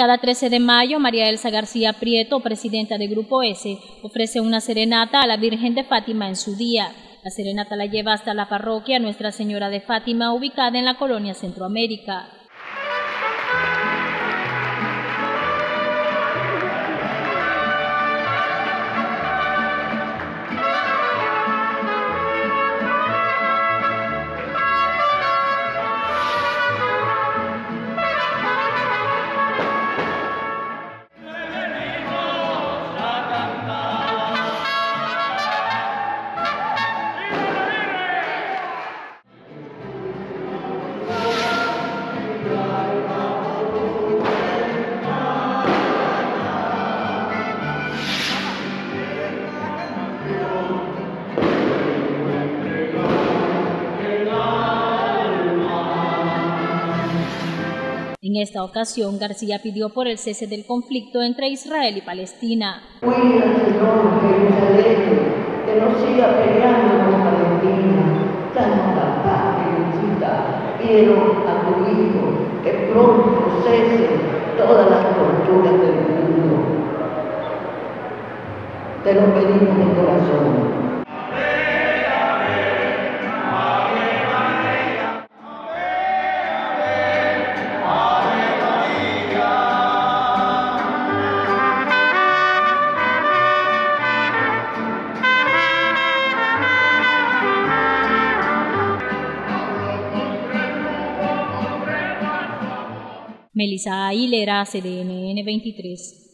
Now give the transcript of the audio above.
Cada 13 de mayo, María Elsa García Prieto, presidenta de Grupo S, ofrece una serenata a la Virgen de Fátima en su día. La serenata la lleva hasta la parroquia Nuestra Señora de Fátima, ubicada en la colonia Centroamérica. En esta ocasión, García pidió por el cese del conflicto entre Israel y Palestina. Cuida, Señor, Jerusalén, que no siga peleando con Palestina, danos la paz, Jesucita. Quiero a tu Hijo que pronto cese todas las torturas del mundo. Te lo pedimos de corazón. Melissa Aguilera, CDNN 23.